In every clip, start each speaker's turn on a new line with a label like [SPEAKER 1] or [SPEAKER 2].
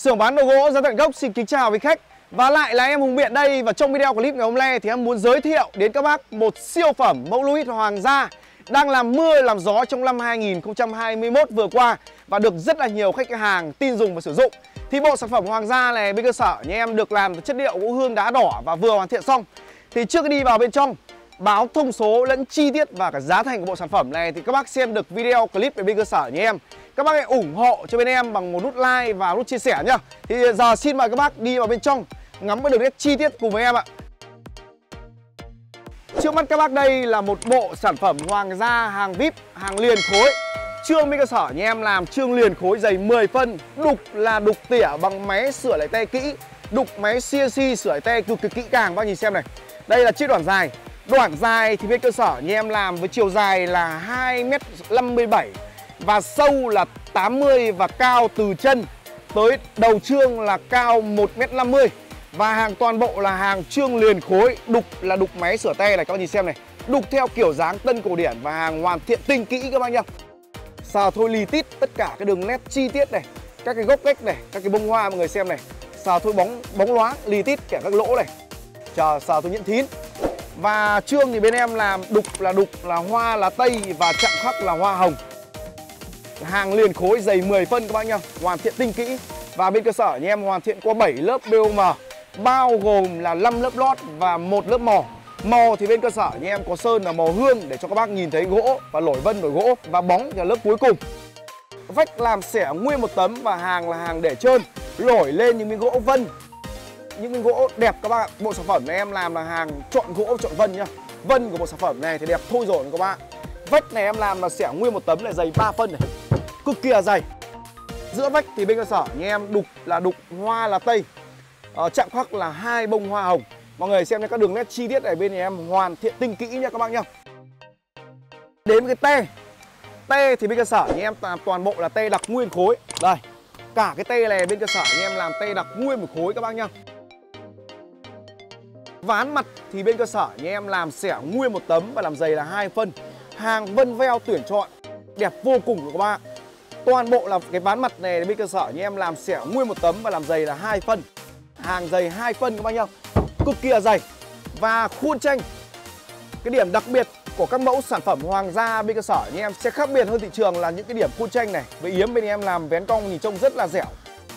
[SPEAKER 1] Xưởng bán đồ gỗ ra tận gốc xin kính chào quý khách. Và lại là em Hùng Biện đây. Và trong video clip ngày hôm nay thì em muốn giới thiệu đến các bác một siêu phẩm mẫu Louis Hoàng gia đang làm mưa làm gió trong năm 2021 vừa qua và được rất là nhiều khách hàng tin dùng và sử dụng. Thì bộ sản phẩm Hoàng gia này bên cơ sở nhà em được làm từ chất liệu gỗ hương đá đỏ và vừa hoàn thiện xong. Thì trước khi đi vào bên trong báo thông số lẫn chi tiết và cả giá thành của bộ sản phẩm này thì các bác xem được video clip về bên cơ sở nhà em. Các bác hãy ủng hộ cho bên em bằng một nút like và nút chia sẻ nhá. Thì giờ xin mời các bác đi vào bên trong ngắm cái đường nét chi tiết cùng với em ạ. Trước mắt các bác đây là một bộ sản phẩm Hoàng gia hàng VIP, hàng liền khối. Chương bên cơ sở nhà em làm chương liền khối dày 10 phân. Đục là đục tỉa bằng máy sửa lại tay kỹ. Đục máy CNC sửa lại tay cực kỳ kỹ càng. Bác nhìn xem này. Đây là chiếc đoạn dài. Đoạn dài thì bên cơ sở nhà em làm với chiều dài là 2m57 và sâu là 80 và cao từ chân tới đầu chương là cao 1m50. Và hàng toàn bộ là hàng chương liền khối. Đục là đục máy sửa tay này, các bác nhìn xem này. Đục theo kiểu dáng tân cổ điển và hàng hoàn thiện tinh kỹ các bác nhá. Xào thôi lì tít tất cả cái đường nét chi tiết này, các cái gốc gách này, các cái bông hoa mọi người xem này. Xào thôi bóng loáng lì tít kẻ các lỗ này. Chờ xào thôi nhẫn thín. Và chương thì bên em làm đục là hoa là tây và chạm khắc là hoa hồng. Hàng liền khối dày 10 phân các bác nhá, hoàn thiện tinh kỹ. Và bên cơ sở nhà em hoàn thiện qua 7 lớp BOM, bao gồm là 5 lớp lót và 1 lớp màu. Màu thì bên cơ sở nhà em có sơn là màu hương để cho các bác nhìn thấy gỗ và nổi vân nổi gỗ. Và bóng là lớp cuối cùng. Vách làm xẻ nguyên một tấm và hàng là hàng để trơn, nổi lên những miếng gỗ vân. Những miếng gỗ đẹp các bác ạ. Bộ sản phẩm này em làm là hàng chọn gỗ chọn vân nhá. Vân của bộ sản phẩm này thì đẹp thôi rồi các bác. Vách này em làm là xẻ nguyên một tấm này dày 3 phân này, cực kỳ là dày. Giữa vách thì bên cơ sở nhà em đục hoa là tây, chạm khắc là 2 bông hoa hồng. Mọi người xem các đường nét chi tiết này bên nhà em hoàn thiện tinh kỹ nha các bác nhá. Đến với cái te thì bên cơ sở nhà em toàn bộ là te đặc nguyên khối. Đây, cả cái te này bên cơ sở nhà em làm te đặc nguyên một khối các bác nhá. Ván mặt thì bên cơ sở nhà em làm xẻ nguyên một tấm và làm dày là 2 phân. Hàng vân veo tuyển chọn đẹp vô cùng của các bạn. Toàn bộ là cái ván mặt này bên cơ sở nhà em làm xẻ nguyên một tấm và làm dày là 2 phân. Hàng dày 2 phân các bác nhá. Cực kỳ là dày. Và khuôn tranh, cái điểm đặc biệt của các mẫu sản phẩm Hoàng gia bên cơ sở nhà em sẽ khác biệt hơn thị trường là những cái điểm khuôn tranh này. Với yếm bên em làm vén cong nhìn trông rất là dẻo.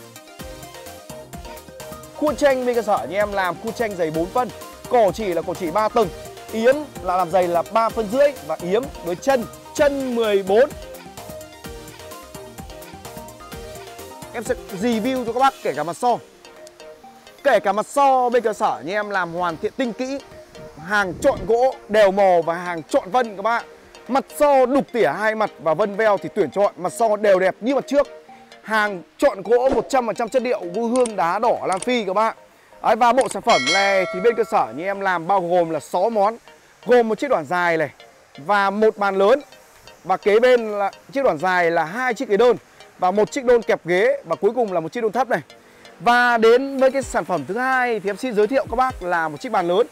[SPEAKER 1] Khuôn tranh bên cơ sở nhà em làm khuôn tranh dày 4 phân. Cổ chỉ là cổ chỉ 3 tầng. Yếm là làm dày là 3,5 phân. Và yếm với chân 14. Em sẽ review cho các bác kể cả mặt so. Kể cả mặt so bên cơ sở nhà em làm hoàn thiện tinh kỹ. Hàng chọn gỗ đều màu và hàng chọn vân các bạn. Mặt so đục tỉa hai mặt và vân veo thì tuyển chọn. Mặt so đều đẹp như mặt trước. Hàng chọn gỗ 100% chất liệu gỗ hương đá đỏ Nam Phi các bạn. Đấy, và bộ sản phẩm này thì bên cơ sở nhà em làm bao gồm là 6 món. Gồm một chiếc đoạn dài này và một bàn lớn. Và kế bên là chiếc đoạn dài là 2 chiếc ghế đơn và một chiếc đôn kẹp ghế. Và cuối cùng là một chiếc đôn thấp này. Và đến với cái sản phẩm thứ hai thì em xin giới thiệu các bác là một chiếc bàn lớn.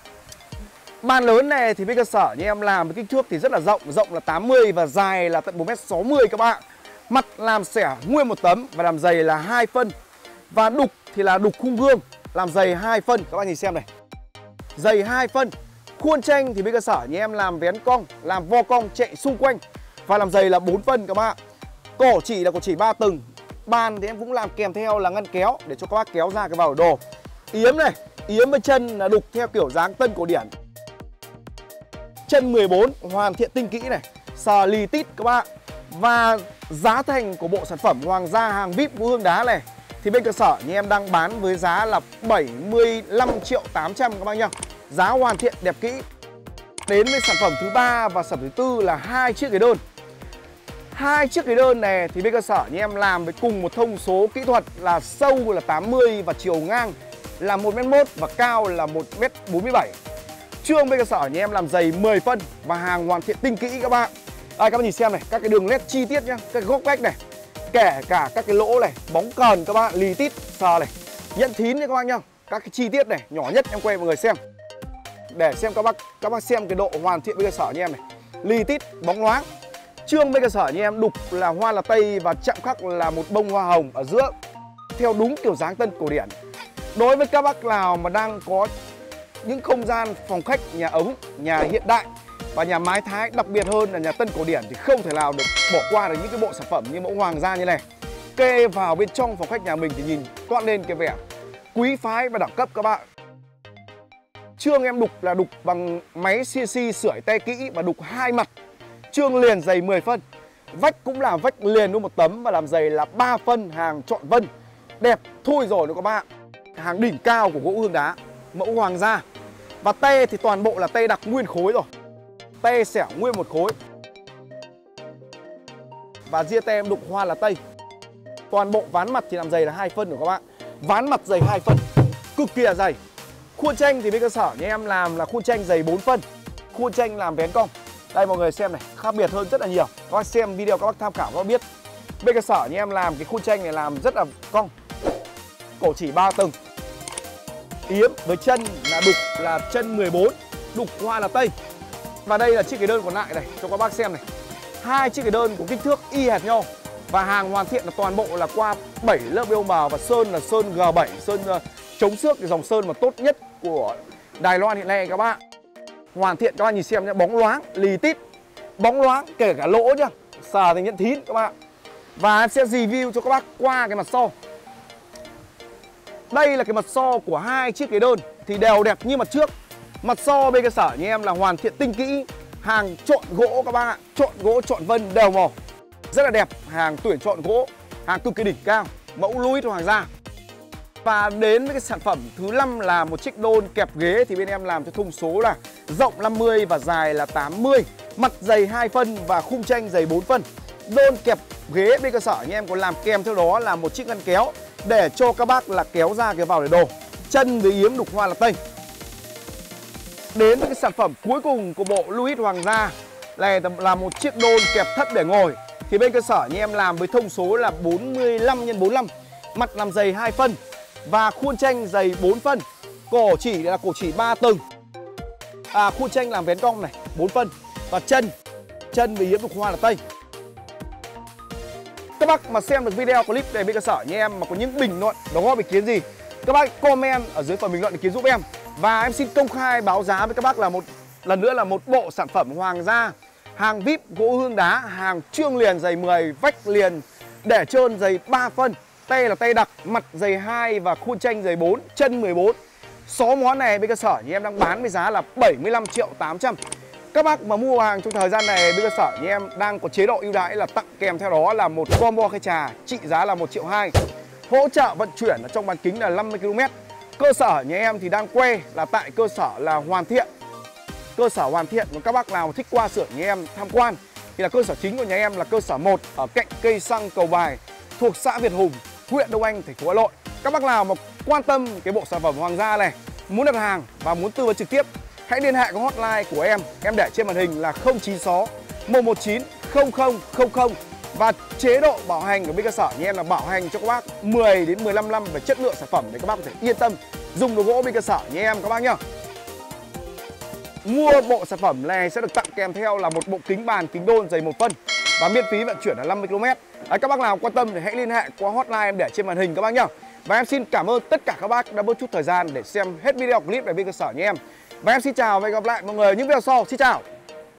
[SPEAKER 1] Bàn lớn này thì bên cơ sở nhà em làm với kích thước thì rất là rộng. Rộng là 80 và dài là tận 1m60 các bạn. Mặt làm xẻ nguyên một tấm và làm dày là 2 phân. Và đục thì là đục khung gương, làm dày 2 phân. Các bạn nhìn xem này, dày 2 phân. Khuôn tranh thì bên cơ sở nhà em làm vén cong, làm vo cong chạy xung quanh và làm dày là 4 phân các bạn. Cổ chỉ là cổ chỉ 3 tầng. Bàn thì em cũng làm kèm theo là ngăn kéo để cho các bác kéo ra cái vào đồ. Yếm này, yếm với chân là đục theo kiểu dáng tân cổ điển. Chân 14 hoàn thiện tinh kỹ này, sờ lì tít các bạn. Và giá thành của bộ sản phẩm Hoàng gia hàng VIP gỗ hương đá này thì bên cơ sở nhà em đang bán với giá là 75.800.000 các bác nhá. Giá hoàn thiện đẹp kỹ. Đến với sản phẩm thứ ba và sản phẩm thứ tư là 2 chiếc ghế đơn. 2 chiếc ghế đơn này thì bên cơ sở nhà em làm với cùng một thông số kỹ thuật là sâu là 80 và chiều ngang là 1m1 và cao là 1m47. Chương bên cơ sở nhà em làm dày 10 phân và hàng hoàn thiện tinh kỹ các bạn. Đây các bạn nhìn xem này, các cái đường nét chi tiết nhá, các góc vách này, kể cả các cái lỗ này, bóng cờn các bạn, lì tít, sờ này, nhẫn thín nha các bác nhá. Các cái chi tiết này, nhỏ nhất em quay mọi người xem. Để xem các bác xem cái độ hoàn thiện bên cơ sở nhà em này. Lì tít, bóng loáng. Chương bên cơ sở nhà em đục là hoa là tây và chạm khắc là một bông hoa hồng ở giữa. theo đúng kiểu dáng tân cổ điển. Đối với các bác nào mà đang có những không gian phòng khách, nhà ống, nhà hiện đại và nhà mái Thái, đặc biệt hơn là nhà tân cổ điển, thì không thể nào được bỏ qua được những cái bộ sản phẩm như mẫu hoàng gia như này. Kê vào bên trong phòng khách nhà mình thì nhìn toát lên cái vẻ quý phái và đẳng cấp các bạn. Chương em đục là đục bằng máy CNC sưởi tay kỹ và đục 2 mặt. Chương liền dày 10 phân. Vách cũng là vách liền luôn một tấm và làm dày là 3 phân, hàng trọn vân. Đẹp thôi rồi đó các bạn. Hàng đỉnh cao của gỗ hương đá, mẫu hoàng gia. Và tay thì toàn bộ là tay đặc nguyên khối rồi. Tay xẻo nguyên một khối. Và ria tay em đục hoa là tây. Toàn bộ ván mặt thì làm dày là 2 phân của các bạn. Ván mặt dày 2 phân, cực kỳ là dày. Khuôn tranh thì bên cơ sở nhà em làm là khuôn tranh dày 4 phân. Khuôn tranh làm vén cong. Đây mọi người xem này, khác biệt hơn rất là nhiều. Các bác xem video các bác tham khảo các bác biết. Bên cơ sở nhà em làm cái khuôn tranh này làm rất là cong. Cổ chỉ 3 tầng. Yếm với chân là đục là chân 14, đục hoa là tây. Và đây là chiếc cái đơn còn lại này cho các bác xem này. 2 chiếc cái đơn có kích thước y hệt nhau. Và hàng hoàn thiện là toàn bộ là qua 7 lớp bêu màu và sơn là sơn G7, sơn chống xước, cái dòng sơn mà tốt nhất của Đài Loan hiện nay các bạn. Hoàn thiện các bạn nhìn xem nhé, bóng loáng, lì tít, bóng loáng kể cả lỗ nhá, sờ thì nhận thín các bạn. Và em sẽ review cho các bác qua cái mặt so. Đây là cái mặt so của 2 chiếc cái đơn thì đều đẹp như mặt trước. Mặt so bên cơ sở như em là hoàn thiện tinh kỹ, hàng trộn gỗ các bác ạ, trộn gỗ trộn vân đều màu. Rất là đẹp, hàng tuyển chọn gỗ, hàng cực kỳ đỉnh cao, mẫu Louis hoàng gia. Và đến với cái sản phẩm thứ 5 là một chiếc đôn kẹp ghế thì bên em làm cho thông số là rộng 50 và dài là 80, mặt dày 2 phân và khung tranh dày 4 phân. Đôn kẹp ghế bên cơ sở như em còn làm kèm theo đó là một chiếc ngăn kéo để cho các bác là kéo ra kéo vào để đồ. Chân với yếm đục hoa là tây. Đến với cái sản phẩm cuối cùng của bộ Louis hoàng gia này là một chiếc đôn kẹp thất để ngồi. Thì bên cơ sở như em làm với thông số là 45 x 45, mặt làm dày 2 phân và khuôn tranh dày 4 phân. Cổ chỉ là cổ chỉ 3 tầng. Khuôn tranh làm vén cong này 4 phân và chân với yếm đục hoa là tây. Các bác mà xem được video clip này bên cơ sở như em mà có những bình luận đóng góp ý kiến gì, các bác comment ở dưới phần bình luận ý kiến giúp em. Và em xin công khai báo giá với các bác là một lần nữa là một bộ sản phẩm hoàng gia, hàng vip gỗ hương đá, hàng chương liền dày 10, vách liền để trơn dày 3 phân, tay là tay đặc, mặt dày 2 và khuôn tranh dày 4, chân 14. Số món này bên cơ sở như em đang bán với giá là 75.800.000. Các bác mà mua hàng trong thời gian này bên cơ sở như em đang có chế độ ưu đãi là tặng kèm theo đó là một combo khay trà trị giá là 1.2 triệu. Hỗ trợ vận chuyển ở trong bán kính là 50 km. Cơ sở nhà em thì đang quay là tại cơ sở là Hoàn Thiện. Cơ sở Hoàn Thiện, và các bác nào thích qua xưởng nhà em tham quan thì là cơ sở chính của nhà em là cơ sở 1 ở cạnh cây xăng Cầu Bài, thuộc xã Việt Hùng, huyện Đông Anh, thành phố Hà Nội. Các bác nào mà quan tâm cái bộ sản phẩm hoàng gia này, muốn đặt hàng và muốn tư vấn trực tiếp, hãy liên hệ có hotline của em để trên màn hình là 096 119 0000. Và chế độ bảo hành của bên cơ sở như em là bảo hành cho các bác 10 đến 15 năm về chất lượng sản phẩm để các bác có thể yên tâm dùng đồ gỗ bên cơ sở như em các bác nhá. Mua bộ sản phẩm này sẽ được tặng kèm theo là một bộ kính bàn kính đôn dày 1 phân và miễn phí vận chuyển là 50 km. Các bác nào quan tâm thì hãy liên hệ qua hotline em để trên màn hình các bác nhá. Và em xin cảm ơn tất cả các bác đã bớt chút thời gian để xem hết video clip này bên cơ sở như em. Và em xin chào và hẹn gặp lại mọi người ở những video sau. Xin chào.